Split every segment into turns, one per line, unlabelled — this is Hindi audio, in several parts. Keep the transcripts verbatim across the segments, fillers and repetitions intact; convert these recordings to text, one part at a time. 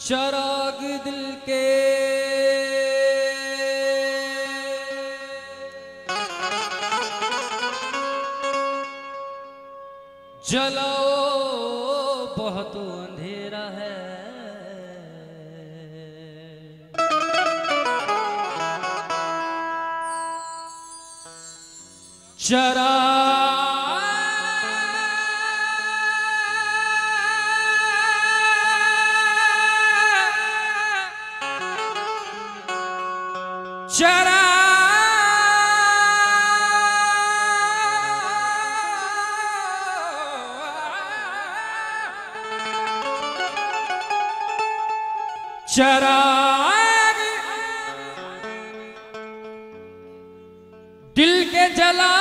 चराग दिल के जलाओ बहुत अंधेरा है। चरा चरा चराग दिल के जला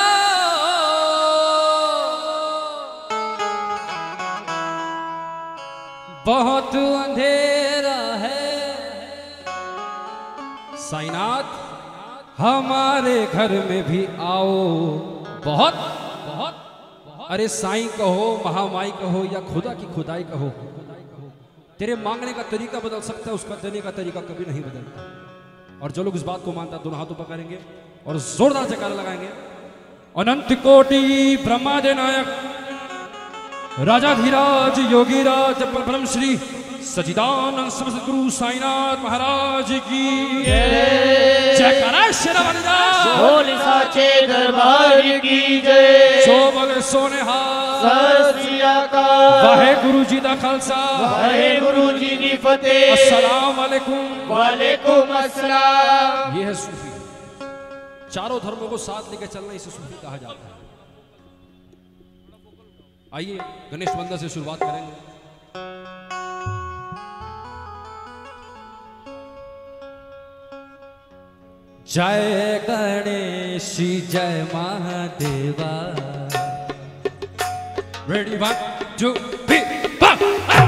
बहुत अंधेरा है। साईनाथ हमारे घर में भी आओ बहुत बहुत अरे साईं कहो, महामाई कहो या खुदा की खुदाई कहो, तेरे मांगने का तरीका बदल सकता है, उसका देने का तरीका कभी नहीं बदलता। और जो लोग इस बात को मानता है दोनों हाथों पकड़ेंगे और जोरदार जयकारा लगाएंगे। अनंत कोटि ब्रह्मादि नायक राजाधिराज योगीराज परम श्री सच्चिदानंद समस्त गुरु साईनाथ महाराज की जयकारा। शेरावाली
साचे दरबार की जय।
सो बगे सोने वाहे गुरु जी दा खालसा
वाहे गुरु जी दी फतेह।
अस्सलाम वालेकुम।
वालेकुम अस्सलाम।
ये है सूफी, चारों धर्मों को साथ लेकर चलना इसे सूफी कहा जाता है। आइए गणेश वंदन से शुरुआत करेंगे। जय गणेश जय Mahadeva. Ready one two three four.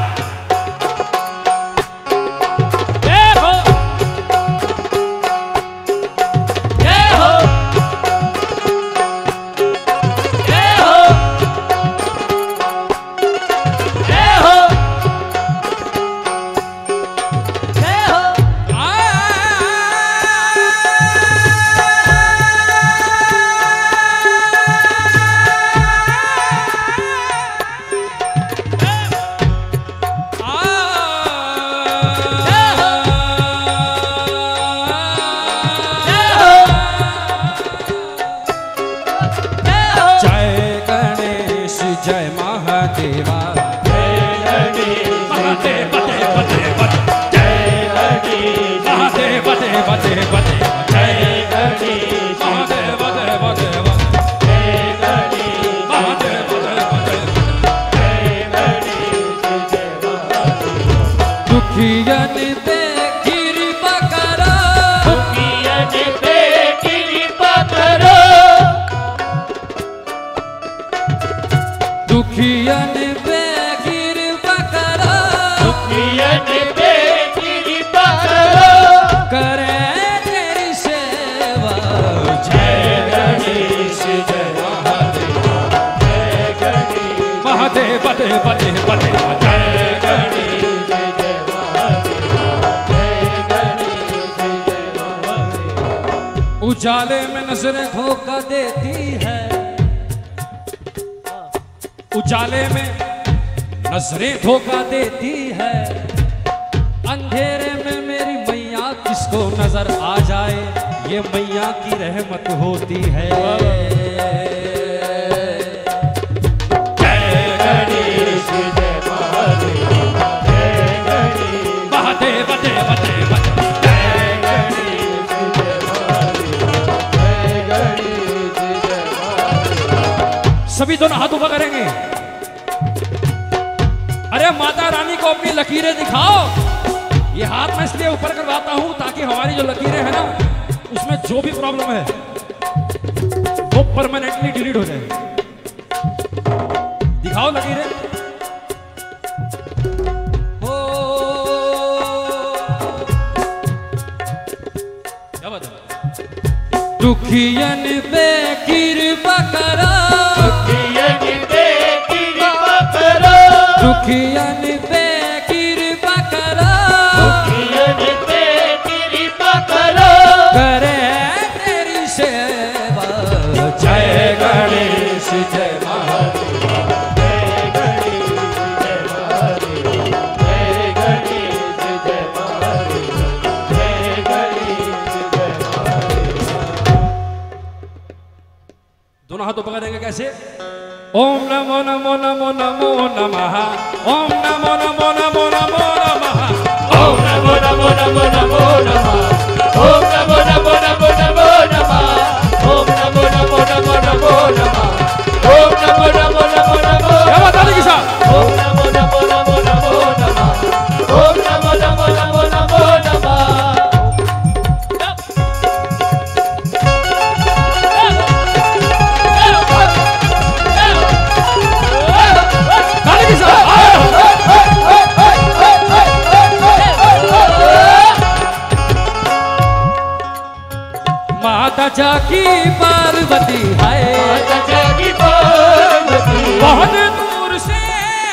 उजाले में नजरें धोखा देती है, उजाले में नजरें धोखा देती है। अंधेरे में मेरी मैया किसको नजर आ जाए, ये मैया की रहमत होती है।
जय गणेश जय महादेव। जय गणेश
महादेव बते बते बते। सभी दोनों हाथ ऊपर करेंगे। अरे माता रानी को अपनी लकीरें दिखाओ। ये हाथ मैं इसलिए ऊपर करवाता हूं ताकि हमारी जो लकीरें हैं ना, उसमें जो भी प्रॉब्लम है वो परमानेंटली डिलीट हो जाए। दिखाओ लकीरें। हो क्या बात है। दुखियन पे कृपा करो,
दुखियन पे कृपा करो,
दुखियन पे कृपा करो, कैसे? ओम नमो नमो नमो नमो नमः, ओम नमो नमो नमो नमो नमः,
ओम नमो नमो नमो नमो नमः, ओम नमो नमो नमो नमो नमः, ओम नमो नमो नमो नमो नमः, ओम नमो नमो नमो नमो।
क्या बात है की साहब?
ओम नमो नमो नमो नमो नमः, ओम नमो नमो नमो नमो नमः।
माता जाकी पार्वती है,
माता जाकी पार्वती,
बहुत दूर से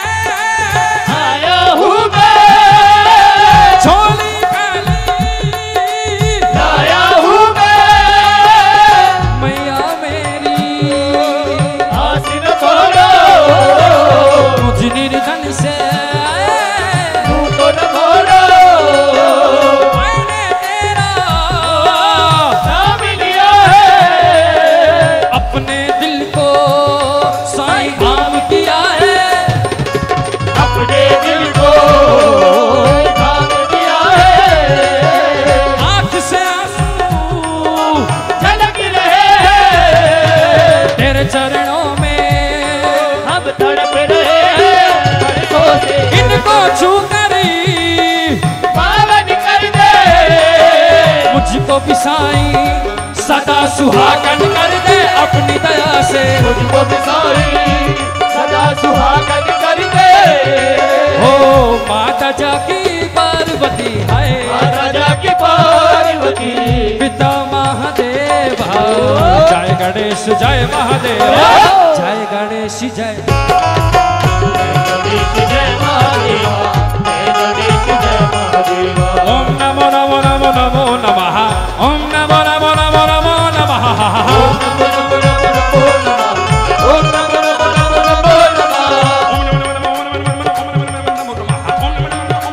आया हूँ मैं,
झोली खाली
लाया हूँ मैं,
मैया मेरी
आसीन बोलो,
मुझ निर्धन से
तू तो न बोलो,
मैंने तेरा
नाम लिया है,
अपने दिल को साईं धाम किया है,
अपने दिल को थाम दिया है,
आँख से आंसू
झलक रहे हैं,
तेरे चरणों में
हम तड़प रहे हैं, बरसों से
इनको छू कर
पावन कर दे,
मुझको भी साईं सदा सुहागन कर दे अपनी दया से।
मुझको भी साईं सदा सुहागन कर दे,
ओ माता जाकी पार्वती है,
माता जाकी पार्वती,
पिता महादेव, जय गणेश जय महादेव, जय गणेश जय।
गणेश जय महादेवा, जय गणेश जय महादेवा।
ओम नमो नमो नमो नमो नमः, ओम नमो नमो नमो नमो नमः,
ओम नमो नमो नमो नमो नमः, ओम नमो नमो नमो नमो नमः, ओम नमो नमो नमो नमो नमो नमः, ओम नमो नमो नमो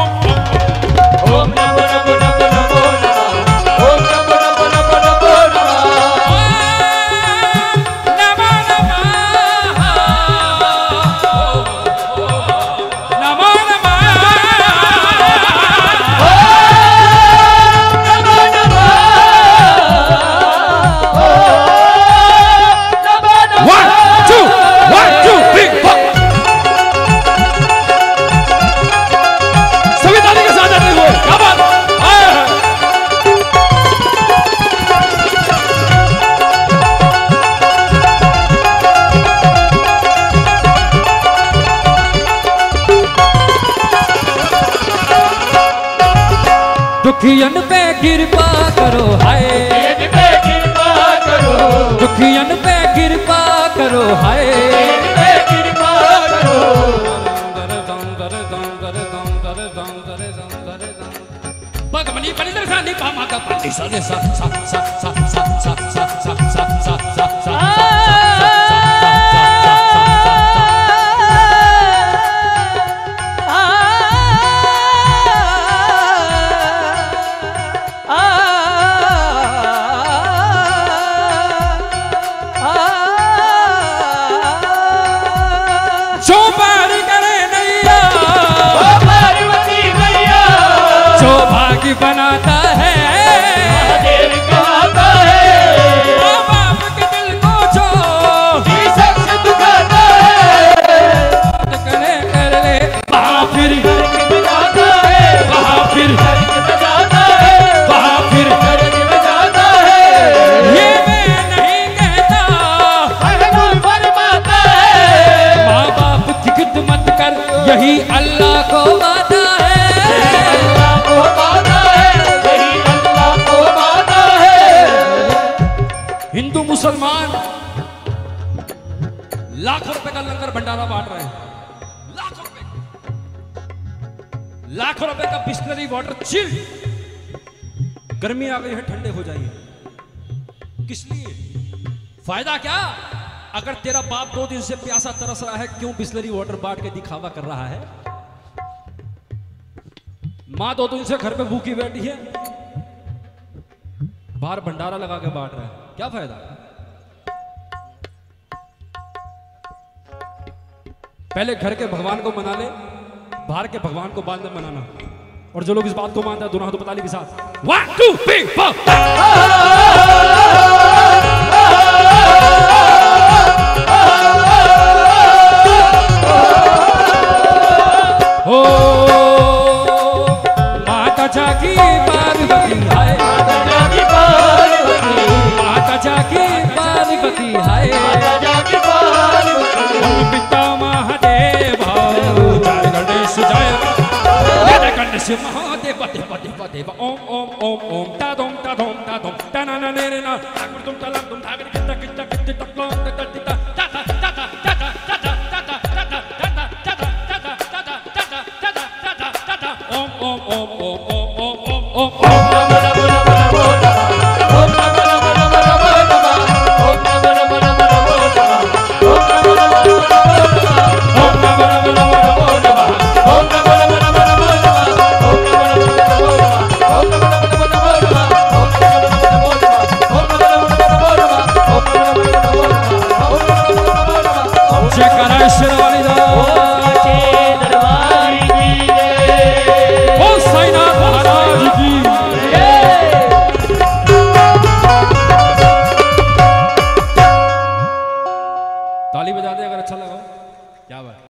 नमो नमः।
दुखियन पे कृपा करो हाय,
इन पे कृपा करो,
दुखियन पे कृपा करो हाय,
इन पे कृपा करो,
भगवनी बलि दर्शानी पामा का पाटी सा सा सा सा सा सा सा सा सा सा सा सा बनाता है
महादेव कहता है,
माँ बाप के दिल को जो
शख्स दुखाता है,
करे कर ले वहाँ फिर
नरक में जाता है,
वहाँ फिर
नरक में जाता है,
वहाँ फिर
नरक में जाता है।
ये मैं नहीं कहता,
महबूब फरमाता है,
माँ बाप की खिदमत कर यही अल्लाह को माता है,
अल्लाह को पाता है, यही अल्लाह को पाता है।
हिंदू मुसलमान लाखों रुपए का लंगर भंडारा बांट रहे हैं, लाखों रुपए लाखों रुपए का बिस्लरी वाटर चिल्ड। गर्मी आ गई है, ठंडे हो जाइए। किस लिए? फायदा क्या? अगर तेरा बाप दो दिन से प्यासा तरस रहा है, क्यों बिस्लरी वाटर बांट के दिखावा कर रहा है? माँ दो दिन से घर पे भूखी बैठी है, बाहर भंडारा लगा के बांट रहा है, क्या फायदा? पहले घर के भगवान को मना ले, बाहर के भगवान को बाद में मनाना। और जो लोग इस बात को मानते हैं दोनों हाथों पर ताली के साथ वन टू थ्री फोर। ओ माता जाकी पार्वती हाय,
माता जाकी पार्वती,
माता जाकी पार्वती हाय,
माता जाकी पार्वती,
ओम पिता महादेव जय गणेश जय जय गणेश महादेव देव देव देव ओम ओम ओम ओम ता दोम ता दोम ता दोम ता ना ना ने ना ठाकुर तुम तलम तुम ठाकुर कित्ता कित्ता कित्ता तकलों तक तिता ता ता ता ता ता ता ता ता ता ता ता ता ता ओम ओम ओम ओम ओम ओम ओम ओम
ओम नमो नमो नमो नमो नमः, ओम नमो नमो नमो नमो नमः, ओम नमो नमो नमो नमो नमः, ओम नमो नमो नमो नमो नमः, ओम नमो नमो नमो नमो नमः, ओम नमो नमो नमो नमो नमः, ओम नमो नमो नमो नमो नमः, ओम नमो नमो नमो नमो नमः, ओम नमो नमो नमो नमो नमः, ओम नमो नमो नमो नमो नमः, ओम नमो नमो नमो नमः, ओम
जय कराश्वर वाली दा
साचे दरबार की जय।
ओ साईनाथ महाराज की ताली बजा दे अगर अच्छा लगा। क्या बात।